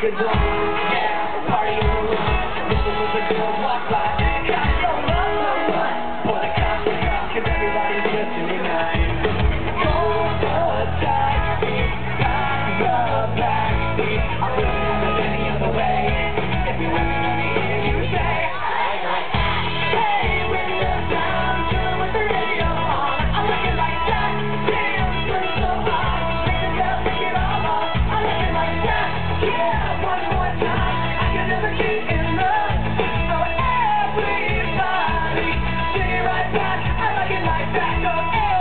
good one. Yeah, party on the run. Listen with the girls walk by. Got your love, no one. For the cops, cause everybody's listening now. Go the taxi, pack the backseat. I'm really not any other way. If we really want to hear you say, hey, when the sound, turn with the radio on. I'm looking like that, damn, turn so hot. Make the girl take it all off. I'm looking like that, yeah, one more time. I can never keep enough. So everybody, sing it right back. I like it like that. Go,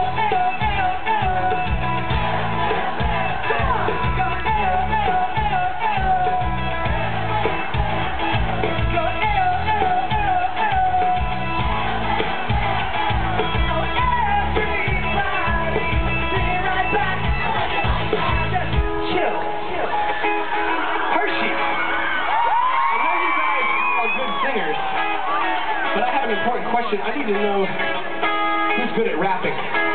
but I have an important question. I need to know who's good at rapping.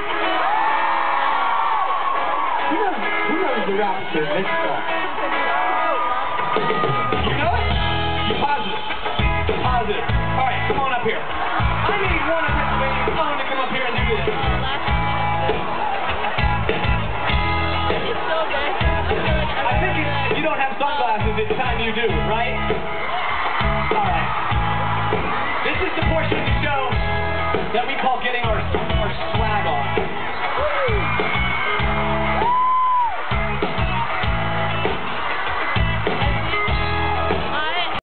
Who knows the rap to this song? You know it? You're positive. Positive. All right, come on up here. I need one of Pennsylvania to come up here and do this. I think if you don't have sunglasses, it's time you do, right?